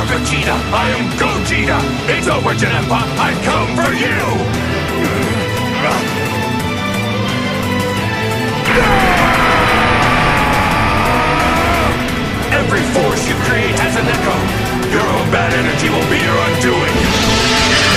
for Vegeta! I am Gogeta! It's over, Janemba! I come for you! Every force you create has an echo! Your own bad energy will be your undoing!